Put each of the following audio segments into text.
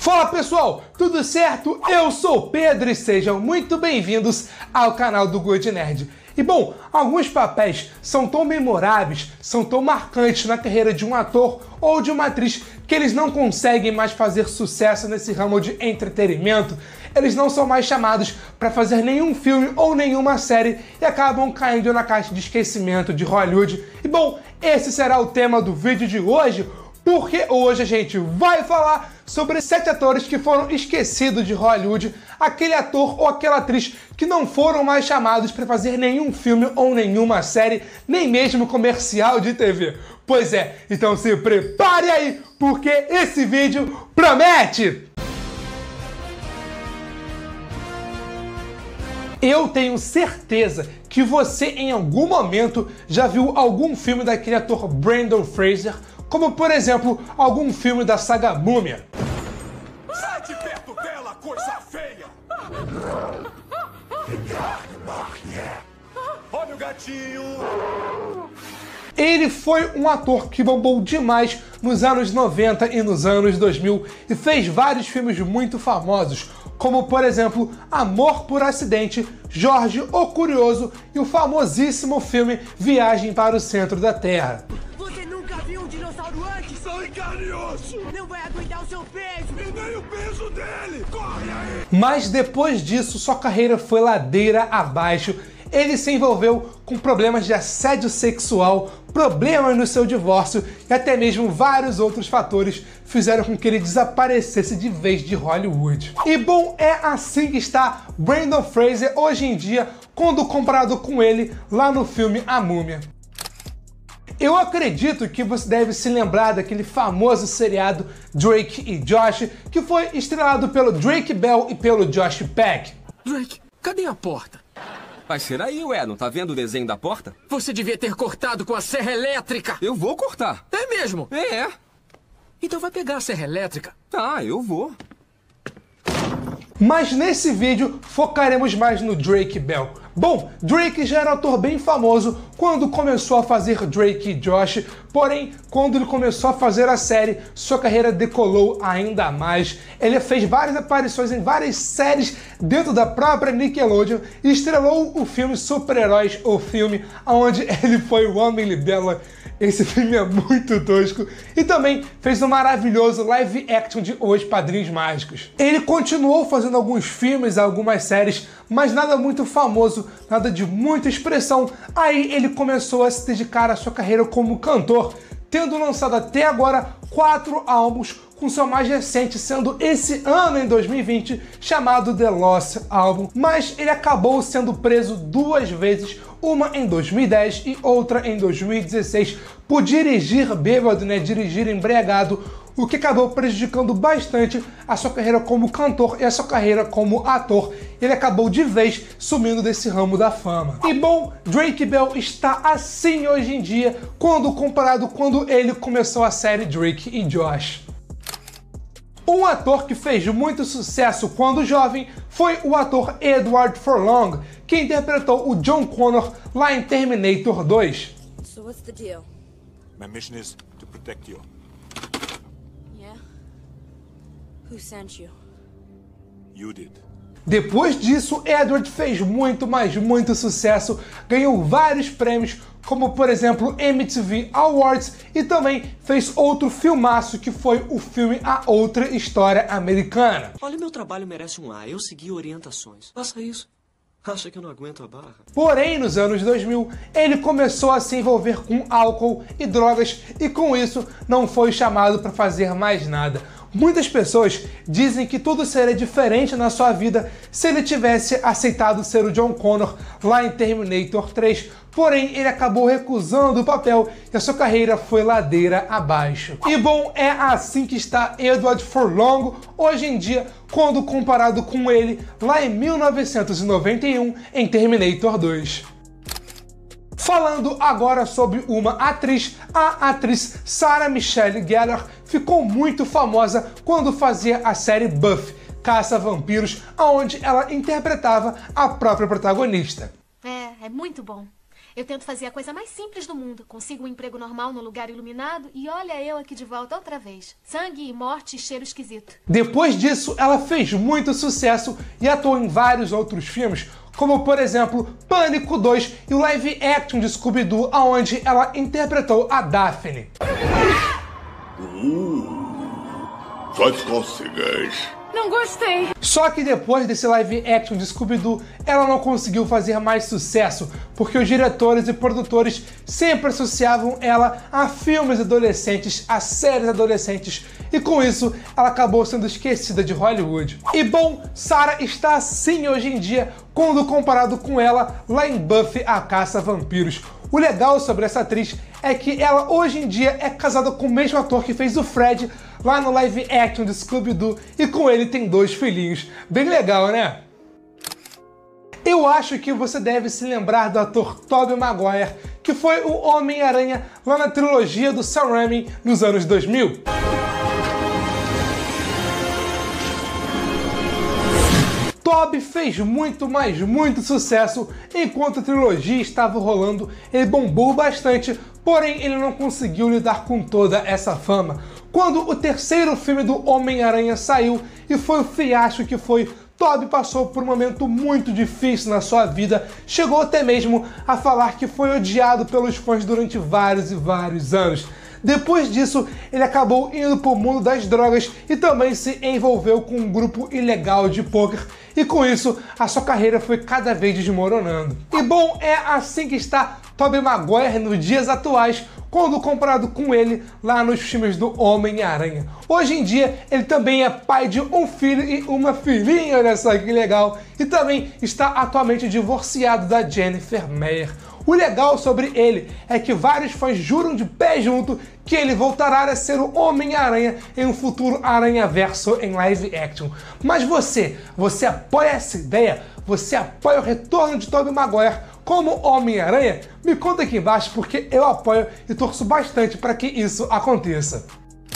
Fala pessoal, tudo certo? Eu sou o Pedro e sejam muito bem-vindos ao canal do Good Nerd. E bom, alguns papéis são tão memoráveis, são tão marcantes na carreira de um ator ou de uma atriz que eles não conseguem mais fazer sucesso nesse ramo de entretenimento. Eles não são mais chamados para fazer nenhum filme ou nenhuma série e acabam caindo na caixa de esquecimento de Hollywood. E bom, esse será o tema do vídeo de hoje, porque hoje a gente vai falar sobre 7 atores que foram esquecidos de Hollywood, aquele ator ou aquela atriz que não foram mais chamados para fazer nenhum filme ou nenhuma série, nem mesmo comercial de TV. Pois é, então se prepare aí, porque esse vídeo promete! Eu tenho certeza que você em algum momento já viu algum filme daquele ator Brendan Fraser, como por exemplo, algum filme da saga Múmia. Sai de perto dela, coisa feia! Olha o gatinho! Ele foi um ator que bombou demais nos anos 90 e nos anos 2000 e fez vários filmes muito famosos, como por exemplo Amor por Acidente, Jorge o Curioso e o famosíssimo filme Viagem para o Centro da Terra. Você nunca viu um dinossauro antes? São carne e osso! Não vai aguentar o seu peso! E nem o peso dele! Corre aí! Mas depois disso, sua carreira foi ladeira abaixo. Ele se envolveu com problemas de assédio sexual, problemas no seu divórcio e até mesmo vários outros fatores fizeram com que ele desaparecesse de vez de Hollywood. E bom, é assim que está Brendan Fraser hoje em dia, quando comparado com ele lá no filme A Múmia. Eu acredito que você deve se lembrar daquele famoso seriado Drake e Josh, que foi estrelado pelo Drake Bell e pelo Josh Peck. Drake, cadê a porta? Vai ser aí, ué, não tá vendo o desenho da porta? Você devia ter cortado com a serra elétrica. Eu vou cortar. É mesmo? É. Então vai pegar a serra elétrica. Tá, eu vou. Mas nesse vídeo focaremos mais no Drake Bell. Bom, Drake já era um ator bem famoso quando começou a fazer Drake e Josh, porém, quando ele começou a fazer a série, sua carreira decolou ainda mais. Ele fez várias aparições em várias séries dentro da própria Nickelodeon e estrelou o filme Super-Heróis, o filme onde ele foi o Homem-Libela. Esse filme é muito tosco. E também fez um maravilhoso live action de Os Padrinhos Mágicos. Ele continuou fazendo alguns filmes, algumas séries, mas nada muito famoso, nada de muita expressão. Aí ele começou a se dedicar à sua carreira como cantor, tendo lançado até agora 4 álbuns, com seu mais recente sendo esse ano, em 2020, chamado The Lost Album. Mas ele acabou sendo preso 2 vezes, uma em 2010 e outra em 2016, por dirigir bêbado, dirigir embriagado, o que acabou prejudicando bastante a sua carreira como cantor e a sua carreira como ator. Ele acabou de vez sumindo desse ramo da fama. E bom, Drake Bell está assim hoje em dia, quando comparado quando ele começou a série Drake e Josh. Um ator que fez muito sucesso quando jovem foi o ator Edward Furlong, que interpretou o John Connor lá em Terminator 2. So what's the deal? My mission is to protect you. Yeah? Who sent you? You did. Depois disso, Edward fez muito, mas muito sucesso, ganhou vários prêmios, como por exemplo MTV Awards, e também fez outro filmaço que foi o filme A Outra História Americana. Olha, meu trabalho merece um A. Eu segui orientações. Faça isso. Acha que eu não aguento a barra? Porém, nos anos 2000, ele começou a se envolver com álcool e drogas e com isso não foi chamado para fazer mais nada. Muitas pessoas dizem que tudo seria diferente na sua vida se ele tivesse aceitado ser o John Connor lá em Terminator 3, porém ele acabou recusando o papel e a sua carreira foi ladeira abaixo. E bom, é assim que está Edward Furlong hoje em dia, quando comparado com ele lá em 1991 em Terminator 2. Falando agora sobre uma atriz, a atriz Sarah Michelle Gellar ficou muito famosa quando fazia a série Buffy, Caça-Vampiros, onde ela interpretava a própria protagonista. É muito bom. Eu tento fazer a coisa mais simples do mundo. Consigo um emprego normal num lugar iluminado e olha eu aqui de volta outra vez. Sangue e morte e cheiro esquisito. Depois disso, ela fez muito sucesso e atuou em vários outros filmes, como por exemplo Pânico 2 e o live action de Scooby-Doo, onde ela interpretou a Daphne. Suas cócegas. Não gostei. Só que depois desse live action de Scooby-Doo, ela não conseguiu fazer mais sucesso, porque os diretores e produtores sempre associavam ela a filmes adolescentes, a séries adolescentes, e com isso ela acabou sendo esquecida de Hollywood. E bom, Sarah está assim hoje em dia, quando comparado com ela lá em Buffy a Caça-Vampiros. O legal sobre essa atriz é que ela hoje em dia é casada com o mesmo ator que fez o Fred lá no live action de Scooby-Doo, e com ele tem 2 filhinhos. Bem legal, né? Eu acho que você deve se lembrar do ator Tobey Maguire, que foi o Homem-Aranha lá na trilogia do Sam Raimi nos anos 2000. Tobey fez muito, mas muito sucesso enquanto a trilogia estava rolando. Ele bombou bastante, porém ele não conseguiu lidar com toda essa fama. Quando o terceiro filme do Homem-Aranha saiu e foi o fiasco que foi, Tobey passou por um momento muito difícil na sua vida, chegou até mesmo a falar que foi odiado pelos fãs durante vários e vários anos. Depois disso, ele acabou indo para o mundo das drogas e também se envolveu com um grupo ilegal de pôquer, e com isso a sua carreira foi cada vez desmoronando. E bom, é assim que está Tobey Maguire nos dias atuais, quando comparado com ele lá nos filmes do Homem-Aranha. Hoje em dia, ele também é pai de um filho e uma filhinha, olha só que legal, e também está atualmente divorciado da Jennifer Meyer. O legal sobre ele é que vários fãs juram de pé junto que ele voltará a ser o Homem-Aranha em um futuro Aranhaverso em live action. Mas você apoia essa ideia? Você apoia o retorno de Tobey Maguire como Homem-Aranha? Me conta aqui embaixo, porque eu apoio e torço bastante para que isso aconteça.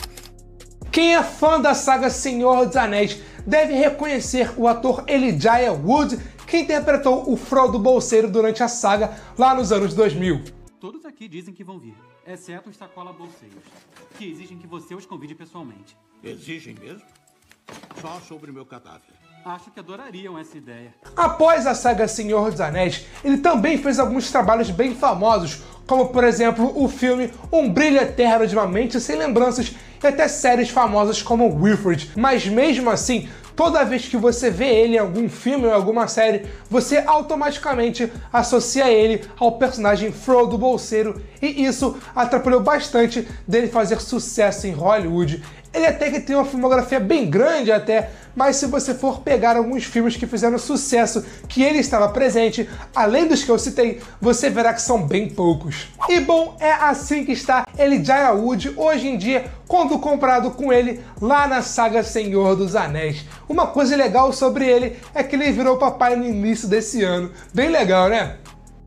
Quem é fã da saga Senhor dos Anéis deve reconhecer o ator Elijah Wood, que interpretou o Frodo Bolseiro durante a saga lá nos anos 2000. Todos aqui dizem que vão vir, exceto os Sacola Bolseiros, que exigem que você os convide pessoalmente. Exigem mesmo? Só sobre meu cadáver. Acho que adorariam essa ideia. Após a saga Senhor dos Anéis, ele também fez alguns trabalhos bem famosos, como por exemplo o filme Um Brilho Eterno de uma Mente Sem Lembranças, e até séries famosas como Wilfred. Mas mesmo assim, toda vez que você vê ele em algum filme ou alguma série, você automaticamente associa ele ao personagem Frodo Bolseiro, e isso atrapalhou bastante dele fazer sucesso em Hollywood. Ele até que tem uma filmografia bem grande até, mas se você for pegar alguns filmes que fizeram sucesso que ele estava presente, além dos que eu citei, você verá que são bem poucos. E bom, é assim que está Elijah Wood hoje em dia, quando comparado com ele lá na saga Senhor dos Anéis. Uma coisa legal sobre ele é que ele virou papai no início desse ano. Bem legal, né?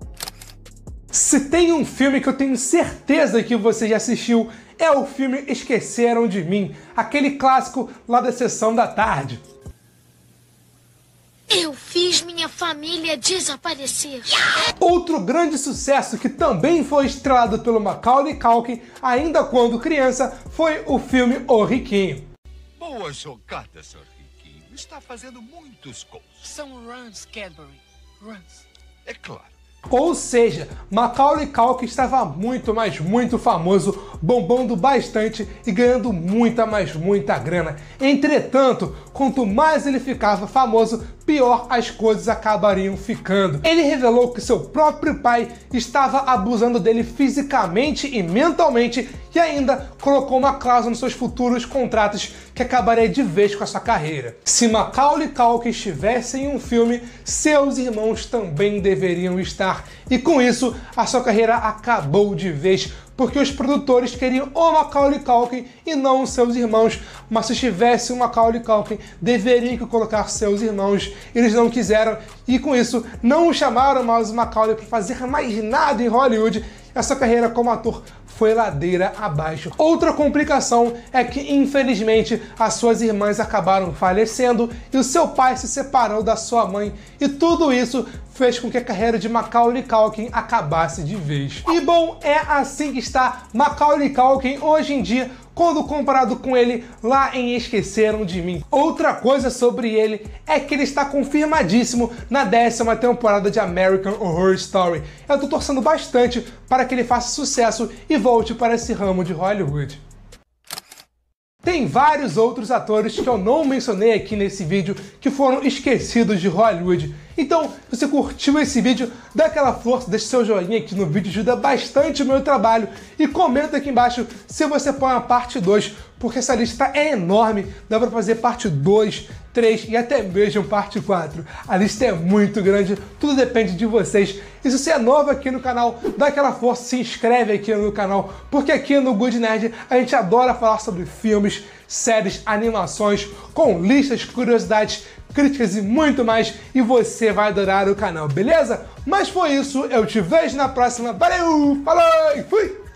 Se tem um filme que eu tenho certeza que você já assistiu, é o filme Esqueceram de Mim, aquele clássico lá da Sessão da Tarde. Eu fiz minha família desaparecer. Outro grande sucesso que também foi estrelado pelo Macaulay Culkin, ainda quando criança, foi o filme O Riquinho. Boa jogada, Sr. Riquinho. Está fazendo muitos gols. São runs, Cadbury. Runs. É claro. Ou seja, Macaulay Culkin estava muito, mas muito famoso, bombando bastante e ganhando muita, mas muita grana. Entretanto, quanto mais ele ficava famoso, pior as coisas acabariam ficando. Ele revelou que seu próprio pai estava abusando dele fisicamente e mentalmente, e ainda colocou uma cláusula nos seus futuros contratos que acabaria de vez com a sua carreira. Se Macaulay Culkin estivesse em um filme, seus irmãos também deveriam estar. E com isso, a sua carreira acabou de vez, porque os produtores queriam o Macaulay Culkin e não os seus irmãos. Mas se tivesse o Macaulay Culkin, deveriam colocar seus irmãos. Eles não quiseram, e com isso, não chamaram mais o Macaulay para fazer mais nada em Hollywood. A sua carreira como ator foi ladeira abaixo. Outra complicação é que, infelizmente, as suas irmãs acabaram falecendo e o seu pai se separou da sua mãe, e tudo isso fez com que a carreira de Macaulay Culkin acabasse de vez. E bom, é assim que está Macaulay Culkin hoje em dia, quando comparado com ele lá em Esqueceram de Mim. Outra coisa sobre ele é que ele está confirmadíssimo na 10ª temporada de American Horror Story. Eu tô torcendo bastante para que ele faça sucesso e volte para esse ramo de Hollywood. Tem vários outros atores que eu não mencionei aqui nesse vídeo que foram esquecidos de Hollywood. Então, se você curtiu esse vídeo, dá aquela força, deixa seu joinha aqui no vídeo, ajuda bastante o meu trabalho. E comenta aqui embaixo se você põe uma parte 2, porque essa lista é enorme, dá pra fazer parte 2, 3 e até mesmo parte 4. A lista é muito grande, tudo depende de vocês. E se você é novo aqui no canal, dá aquela força, se inscreve aqui no canal, porque aqui no Good Nerd a gente adora falar sobre filmes, séries, animações, com listas, curiosidades, críticas e muito mais, e você vai adorar o canal, beleza? Mas foi isso, eu te vejo na próxima, valeu, falou e fui!